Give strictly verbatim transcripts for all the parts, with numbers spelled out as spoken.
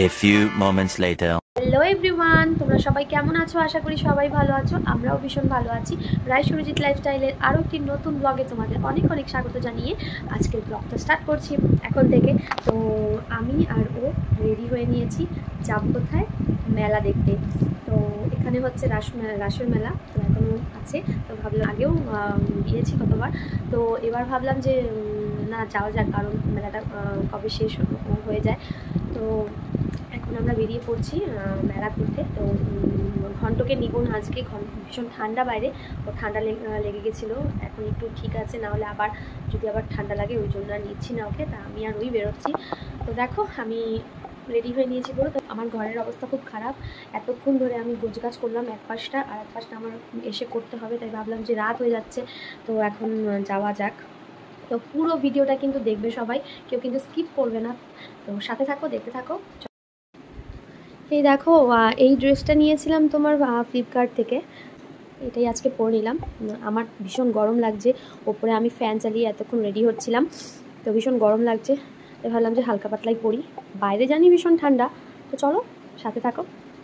A few moments later. Hello everyone, তোমরা সবাই কেমন আছো? আশা করি সবাই ভালো আছো। আমরাও ভীষণ ভালো আছি। রায় সুরজিৎ লাইফস্টাইলের আরও একটি নতুন ব্লগে তোমাদের অনেক অনেক স্বাগত জানিয়ে আজকের ব্লগটা স্টার্ট করছি এখন থেকে। তো আমি আর ও রেডি হয়ে নিয়েছি, যাব কোথায়? মেলা দেখতে। তো এখানে হচ্ছে রাস রাসের মেলা, তো এখনও আছে। তো ভাবলাম, আগেও গিয়েছি কতবার, তো এবার ভাবলাম যে না যাওয়া যাক, কারণ মেলাটা কবে শেষ হয়ে যায়। তো এখন আমরা বেরিয়ে পড়ছি মেলা ঘুরতে। তো ঘন্টকে নিব না আজকে, ভীষণ ঠান্ডা বাইরে, ও ঠান্ডা লেগে গেছিলো, এখন একটু ঠিক আছে, না হলে আবার যদি আবার ঠান্ডা লাগে ওই জন্য আর নিচ্ছি না ওকে। তা আমি আর ওই বেরোচ্ছি। তো দেখো আমি রেডি হয়ে নিয়েছি বলো। তো আমার ঘরের অবস্থা খুব খারাপ, এতক্ষণ ধরে আমি গোছগাছ করলাম এক পাশটা, আর এক পাশটা আমার এসে করতে হবে, তাই ভাবলাম যে রাত হয়ে যাচ্ছে, তো এখন যাওয়া যাক। তো পুরো ভিডিওটা কিন্তু দেখবে সবাই, কেউ কিন্তু স্কিপ করবে না। তো সাথে থাকো, দেখতে থাকো। এই দেখো, এই ড্রেসটা নিয়েছিলাম তোমার ফ্লিপকার্ট থেকে, এটাই আজকে পরে নিলাম। আমার ভীষণ গরম লাগছে, ওপরে আমি ফ্যান চালিয়ে এতক্ষণ রেডি হচ্ছিলাম, তো ভীষণ গরম লাগছে, তাই ভাবলাম যে হালকা পাতলাই পরি। বাইরে জানি ভীষণ ঠান্ডা, তো চলো সাথে থাকো।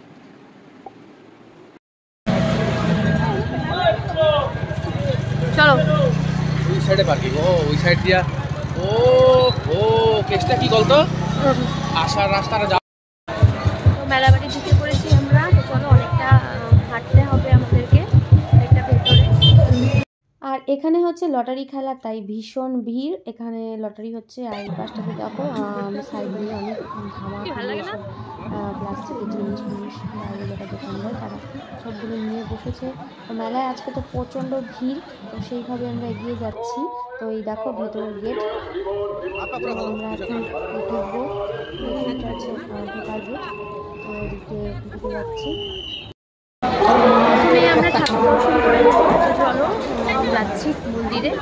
চলো ওই সাইডে পার্কিং, ও ওই সাইড দিয়া। ও ও কেসটা কি বলতো, আসার রাস্তাটা যা। তো মেলাবাড়ি ঢুকে পড়েছি আমরা, তো চলো অনেকটা হাঁটতে হবে আমাদেরকে, একটা ভেতরে। আর এখানে হচ্ছে লটারি খেলা, তাই ভীষণ ভিড়। এখানে লটারি হচ্ছে, আর এই পাশটাতে দেখো সাইড দিয়ে অনেক ধামা প্লাস্টিকের জিনিস জিনিস যেটা দোকানদার তারা সবগুলো নিয়ে বসেছে। তো মেলায় আজকে তো প্রচণ্ড ভিড়, তো সেইভাবে আমরা এগিয়ে যাচ্ছি। তো এই দেখো ভেতরের গেট, আমরা এখন ঢুকবো, এটা হচ্ছে ঢোকার গেট। তো এদিকে ঢুকে যাচ্ছি। প্রথমে আমরা ঠাকুর দর্শন করে নেবো, চলো যাচ্ছি মন্দিরে।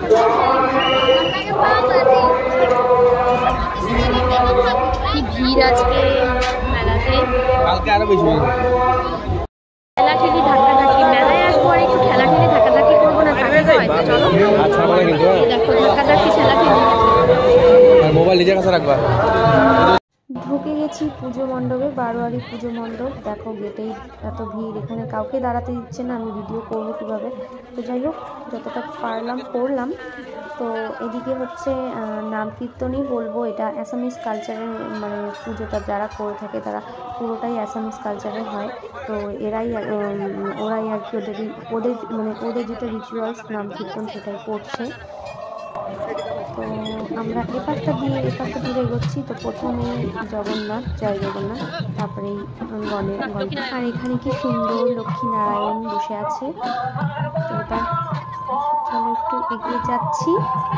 কি ভিড় আজকে মেলাতে, কালকে আরো বেশি হবে। ঠেলাঠেলি ধাক্কাধাক্কি, মেলায় আসবো আর একটু ঠেলাঠেলি ধাক্কাধাক্কি করবো না, থাকতে হয়। তো চলো দেখো ধাক্কাধাক্কি ঠেলাঠেলি। মোবাইল নিজের কাছে রাখবা। ঢুকে গেছি পুজো মণ্ডপে, বারোয়ারি পুজো মণ্ডপ। দেখো গেটেই এত ভিড়, এখানে কাউকে দাঁড়াতে দিচ্ছে না, আমি ভিডিও করবো কীভাবে। তো যাই হোক, যতটা পারলাম করলাম। তো এদিকে হচ্ছে নাম কীর্তনই বলবো, এটা অ্যাসামিস কালচারের, মানে পুজোটা যারা করে থাকে তারা পুরোটাই অ্যাসামিস কালচারের হয়। তো এরাই ওরাই আর কি ওদের ওদের মানে ওদের যেটা রিচুয়ালস নাম কীর্তন সেটাই করছে। তো আমরা এপাশটা দিয়ে এপাশটা দূরে এগোচ্ছি। তো প্রথমে জগন্নাথ, জয় জগন্নাথ, তারপরে গণেশ গণেশ, আর এখানে কি সুন্দর লক্ষ্মীনারায়ণ বসে আছে। তো এটা চলো একটু এগিয়ে যাচ্ছি।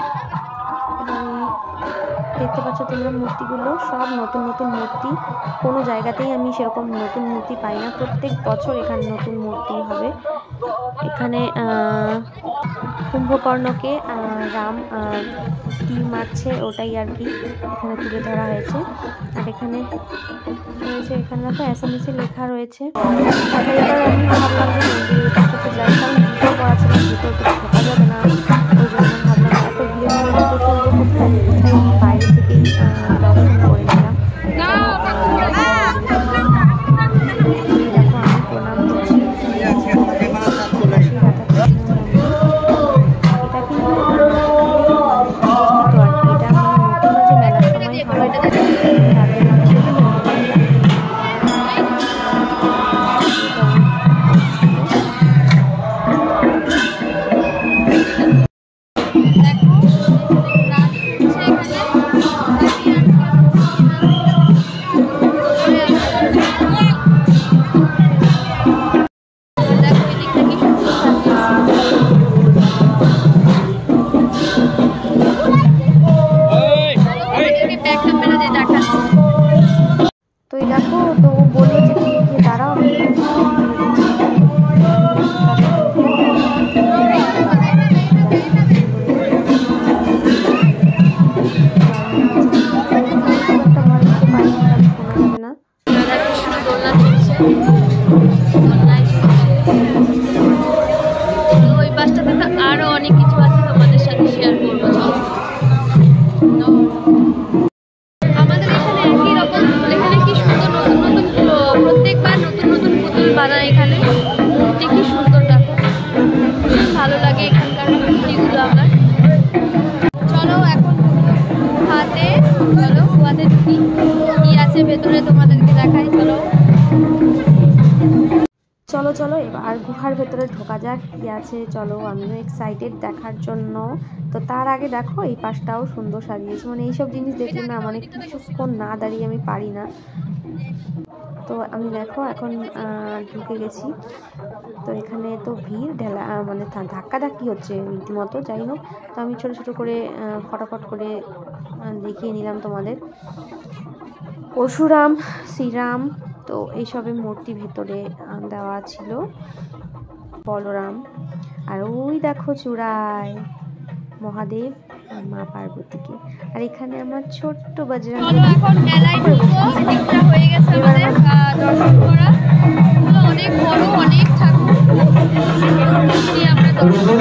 দেখতে পাচ্ছ তোমরা মূর্তিগুলো সব নতুন নতুন মূর্তি, কোনো জায়গাতেই আমি সেরকম নতুন মূর্তি পাই না, প্রত্যেক বছর এখানে নতুন মূর্তি হবে। এখানে কুম্ভকর্ণকে রাম তীর মারছে, ওটাই আর কি এখানে তুলে ধরা হয়েছে। আর এখানে রয়েছে, এখানে তো অ্যাসামিসে লেখা রয়েছে। এবার আমি ভাবলাম যে মন্দিরের কাছে যাই, কারণ ভিতর করা ছিল, ভিতর তো ঢোকা যাবে না, ওই জন্য ভাবলাম এত ভিড়ের মধ্যে চলবো কোথায়, তাই বাইরে থেকেই দর্শন করে নিলাম। দেখো আমি প্রণাম করছি, এটা কিন্তু আমাদের এখানে একই রকম, এখানে কি সুন্দর ভেতরে তোমাদেরকে দেখাই। চলো চলো চলো এবার গুহার ভেতরে ঢোকা যাক, কি আছে। চলো, আমিও এক্সাইটেড দেখার জন্য। তো তার আগে দেখো এই পাশটাও সুন্দর সাজিয়েছে, মানে এইসব জিনিস দেখলে না মানে কিছুক্ষণ না দাঁড়িয়ে আমি পারি না। তো আমি দেখো এখন ঢুকে গেছি। তো এখানে তো ভিড় ঢেলা মানে ধাক্কা ধাক্কি হচ্ছে রীতিমতো। যাই হোক, তো আমি ছোট ছোট করে ফটাফট করে দেখিয়ে নিলাম তোমাদের। পরশুরাম, শ্রীরাম, তো এইসবের মূর্তি ভেতরে দেওয়া ছিল, বলরাম। আর ওই দেখো চূড়ায় মহাদেব আর মা পার্বতীকে। আর এখানে আমার ছোট্ট বজরঙ্গী। এখন মেলায় ঢুকবো, দিকটা হয়ে গেছে আমাদের দর্শন করা। অনেক বড়, অনেক ঠাকুর আমরা দর্শন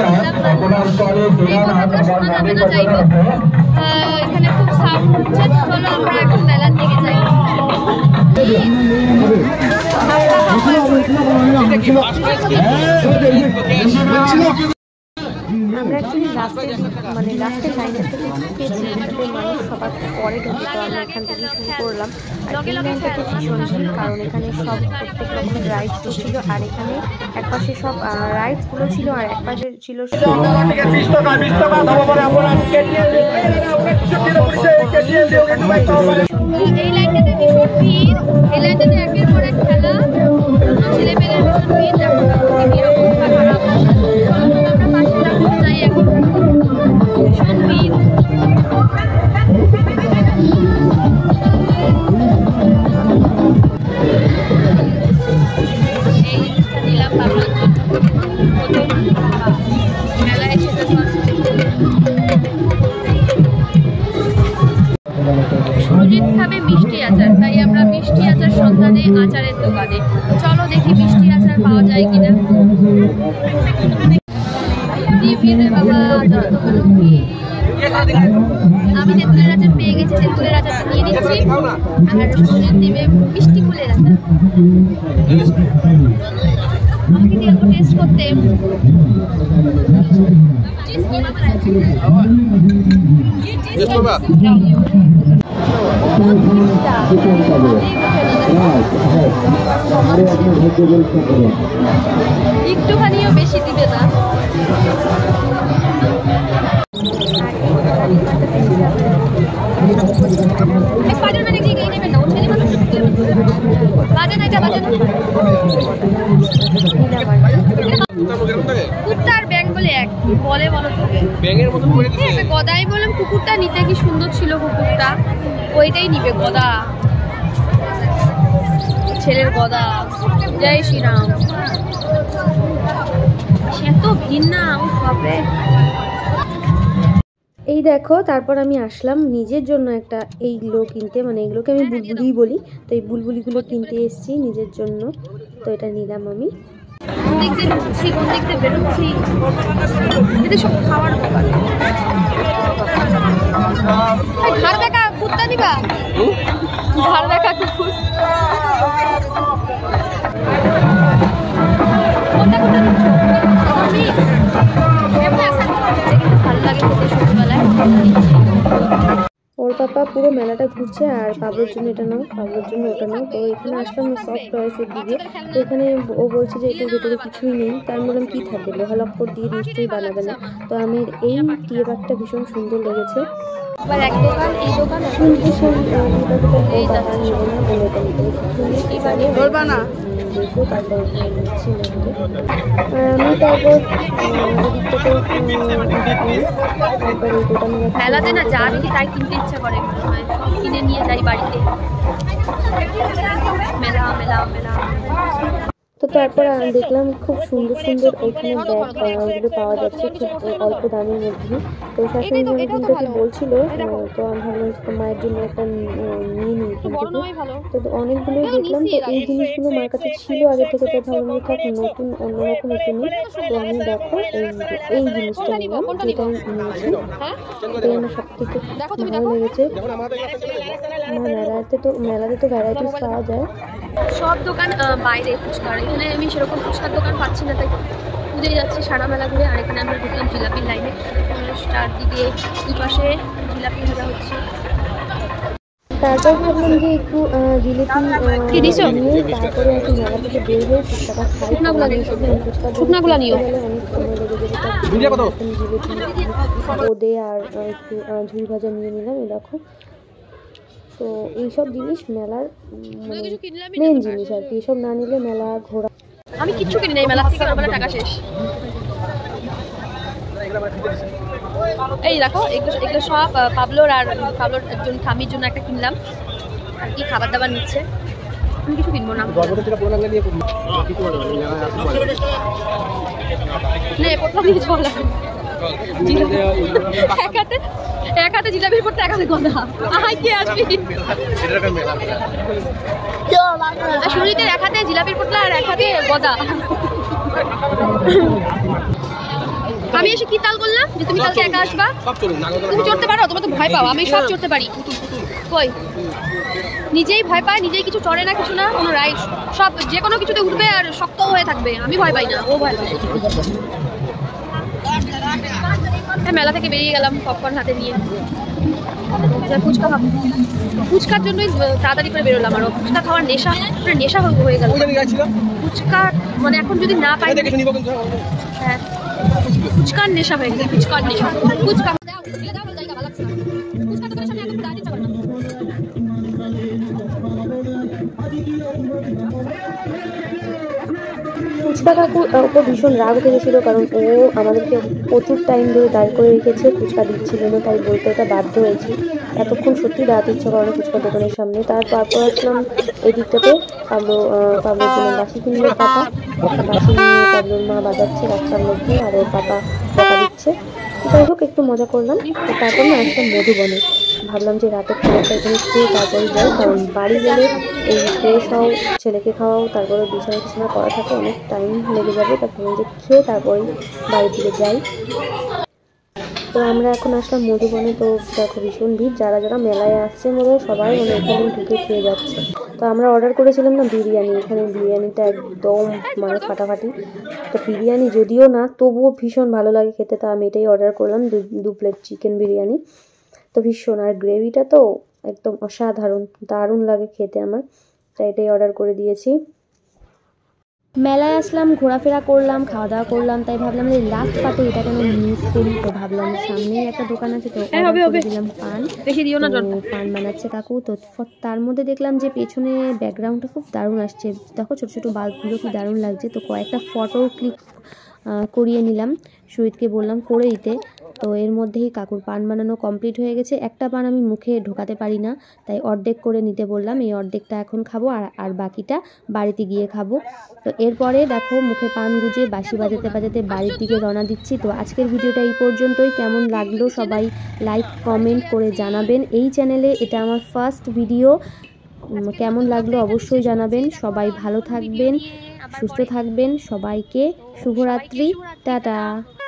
এখানে খুব সাউন্ড হচ্ছে। চলো আমরা এখন মেলার দিকে যাই। আমরা অ্যাকচুয়ালি লাস্টে মানে লাস্টের লাইনের থেকে ঢুকেছি, যেটাতে মানুষ সবার পরে ঢুকে। তো আমরা এখান থেকে শুরু করলাম। আর এই লাইনটা খুব ভীষণ ছিল, কারণ এখানে সব প্রত্যেক রকমের রাইডসও ছিল। আর এখানে একপাশে সব রাইডসগুলো ছিল, আর একপাশে ছিল এই লাইনটাতে ভীষণ ভিড়। এই লাইনটাতে একের পর এক খেলা, ছেলে মেয়েদের ভীষণ ভিড়। দেখো ভিড় অবস্থা খারাপ। আমরা পাশে দেখো যাই, এখন ভীষণ ভিড়। এই জিনিসটা নিলাম ভাবলাম মেলায় সেটা সুরজিৎ খাবে মিষ্টি আচার, তাই আমরা মিষ্টি আচার সন্ধানে আচারের দোকানে। চলো দেখি মিষ্টি আচার পাওয়া যায় কিনা। আমি তেঁতুলের আচার পেয়ে গেছি, তেঁতুলের আচারটা নিয়ে নিচ্ছি। আর সুরজিৎ দিবে মিষ্টি কুলের আচার। আমাকে দিয়ে টেস্ট করতে। একটুখানিও বেশি দিবে না। কুকুরটার ব্যাং বলে এক বলে বলো তোকে গদাই বললাম। কুকুরটা নিতে কি সুন্দর ছিল কুকুরটা, ওইটাই নিবে গদা, ছেলের গদা। জয় শ্রীরাম। সে তো ভিন্না হবে। এই দেখো, তারপর আমি আসলাম নিজের জন্য একটা এইগুলো কিনতে, মানে এগুলোকে আমি বুলবুলি বলি। তো এই বুলবুলিগুলো কিনতে এসেছি নিজের জন্য। তো এটা নিলাম আমি। কোন দিক দিয়ে ঢুকছি, কোন দিক দিয়ে বেরোচ্ছি, এটা সব খাওয়ার দোকান। ঘর দেখা কুত্তা নিবা, ঘর দেখা কুকুর। ভালো লাগে ছোটবেলায়। ওর পাপা পুরো মেলাটা ঘুরছে, আর পাবলোর জন্য এটা নাও, পাবলোর জন্য ওটা নাও। তো এখানে আসলাম সফট টয়েসের দিকে। তো এখানে ও বলছে যে এটার ভেতরে কিছুই নেই। তাই আমি বললাম কী থাকবে, লোহা লক্কর দিয়ে নিশ্চয়ই বানাবে না। তো আমার এই টিয়ে ব্যাগটা ভীষণ সুন্দর লেগেছে। আবার এক দোকান এই দোকান কিন্তু এই বলবা না দেখবো, তারপর নিচ্ছি না। আমি তারপর মেলাতে না যা দেখি তাই কিনতে ইচ্ছা করে, কিনে নিয়ে যাই বাড়িতে। মেলা মেলা মেলা। তো তারপর দেখলাম খুব সুন্দর সুন্দর ওইখানে ব্যাগ ওগুলো পাওয়া যাচ্ছে খুব অল্প দামের মধ্যে। তো শাশুড়ি থেকে বলছিল, তো আমি ভাবলাম তো মায়ের জন্য একটা নিয়ে নিই এখান থেকে। তো অনেকগুলোই দেখলাম। তো এই জিনিসগুলো মায়ের কাছে ছিল আগে থেকে, তো ভাবলাম যে থাক নতুন অন্যরকম একটু নিই। তো আমি দেখো এই এই জিনিসটা নিলাম, যেটা আমি নিয়েছি। এটাই আমার সব থেকে ভালো লেগেছে। মেলাতে তো মেলাতে তো ভ্যারাইটিস পাওয়া যায় সব দোকান বাইরে ফুচকার। এখানে আমি সেরকম ফুচকার দোকান পাচ্ছি না, তাই খুঁজেই যাচ্ছি সারা মেলা ঘুরে। আর এখানে আমরা ঢুকলাম জিলাপির লাইনে। চারদিকে দুই পাশে জিলাপি ভাজা হচ্ছে। তারপর ভাবলাম যে একটু জিলিপি নিয়ে তারপরে একটু মেলা থেকে বের হয়ে ফুচকাটা খাই। শুকনাগুলা নিও, অনেক সময় লেগে যাবে। জিলিপি বোঁদে আর একটু ঝুড়ি ভাজা নিয়ে নিলাম। এই দেখো, তো এইসব জিনিস মেলার মেন জিনিস আর কি। এইসব না নিলে মেলা ঘোরা। আমি কিচ্ছু কিনি নাই মেলা থেকে, আমার টাকা শেষ। এই দেখো, এগুলো এগুলো সব পাবলোর আর পাবলোর জন্য ঠামির জন্য একটা কিনলাম আর কি খাবার দাবার নিচ্ছে। আমি কিছু কিনবো না। এক হাতে জিলাপির পর এক হাতে গদা। আহাই কে আসবি? শুরুতে এক হাতে জিলাপির পোটলা আর এক হাতে গদা। আমি এসে কি তাল করলাম যে তুমি কালকে একা আসবা? তুমি চড়তে পারো? তোমার তো ভয় পাও। আমি সব চড়তে পারি। কই নিজেই ভয় পায়, নিজেই কিছু চড়ে না, কিছু না, কোনো রাইড সব যে কোনো কিছুতে উঠবে আর শক্ত হয়ে থাকবে। আমি ভয় পাই না, ও ভয় পায়। মেলা থেকে বেরিয়ে গেলাম পপকর্ন হাতে নিয়ে। ফুচকা খাবো, ফুচকার জন্যই তাড়াতাড়ি করে বেরোলাম। আর ফুচকা খাওয়ার নেশা, নেশা হয়ে গেল। ফুচকা মানে এখন যদি না পাই, হ্যাঁ ফুচকার নেশা হয়ে গেছে। ফুচকার নেশা, ফুচকা ফুচকা কাকুর ওপর ভীষণ রাগ উঠে গেছিলো, কারণ ও আমাদেরকে প্রচুর টাইম ধরে দাঁড় করে রেখেছে, ফুচকা দিচ্ছিল না, তাই বলতে ওটা বাধ্য হয়েছি। এতক্ষণ সত্যি দাঁড়াতে ইচ্ছা করে ফুচকার দোকানের সামনে। তারপর আসলাম এই দিকটাতে। পাবলো পাবলোর জন্য বাসি কিনলো পাপা, বাসি নিয়ে পাবলোর মা বাজাচ্ছে রাস্তার মধ্যে আর ওর পাপা বকা দিচ্ছে। যাই হোক, একটু মজা করলাম। তারপর না আসলাম মধুবনে। ভাবলাম যে রাতের খাবারটা এখানে খেয়ে তারপরে যাই, কারণ বাড়ি গেলে এই ফ্রেশ হও, ছেলেকে খাওয়াও, তারপরে বিছানা টিছানা করা থাকে, অনেক টাইম লেগে যাবে। তারপরে যে খেয়ে তারপরে বাড়ির দিকে যাই। তো আমরা এখন আসলাম মধুবনে। তো দেখো ভীষণ ভিড়, যারা যারা মেলায় আসছে মনে হয় সবাই মানে এখানে ঢুকে খেয়ে যাচ্ছে। তো আমরা অর্ডার করেছিলাম না বিরিয়ানি, এখানে বিরিয়ানিটা একদম মানে ফাটাফাটি। তো বিরিয়ানি যদিও না, তবুও ভীষণ ভালো লাগে খেতে। তো আমি এটাই অর্ডার করলাম, দু প্লেট চিকেন বিরিয়ানি। তো ভীষণ, আর গ্রেভিটা তো একদম অসাধারণ, দারুণ লাগে খেতে আমার। তাই এটাই অর্ডার করে দিয়েছি। মেলায় আসলাম, ঘোরাফেরা করলাম, খাওয়া দাওয়া করলাম, তাই ভাবলাম যে লাস্ট পার্টে এটা কেন মিস করি। তো ভাবলাম সামনেই একটা দোকান আছে, তো দিলাম পান। বেশি দিও না, পান বানাচ্ছে কাকু। তো তার মধ্যে দেখলাম যে পেছনে ব্যাকগ্রাউন্ডটা খুব দারুণ আসছে। দেখো ছোটো ছোটো বাল্বগুলো কি দারুণ লাগছে। তো কয়েকটা ফটো ক্লিক করিয়ে নিলাম, সুইটকে বললাম করে দিতে। তো এর মধ্যেই কাকুর পান বানানো কমপ্লিট হয়ে গেছে। একটা পান আমি মুখে ঢোকাতে পারি না, তাই অর্ধেক করে নিতে বললাম। এই অর্ধেকটা এখন খাবো আর আর বাকিটা বাড়িতে গিয়ে খাবো। তো এরপরে দেখো মুখে পান গুজে বাঁশি বাজাতে বাজাতে বাড়ির দিকে রওনা দিচ্ছি। তো আজকের ভিডিওটা এই পর্যন্তই। কেমন লাগলো সবাই লাইক কমেন্ট করে জানাবেন। এই চ্যানেলে এটা আমার ফার্স্ট ভিডিও। কেমন লাগলো অবশ্যই জানাবেন। সবাই ভালো থাকবেন, সুস্থ থাকবেন। সবাইকে শুভরাত্রি, টাটা।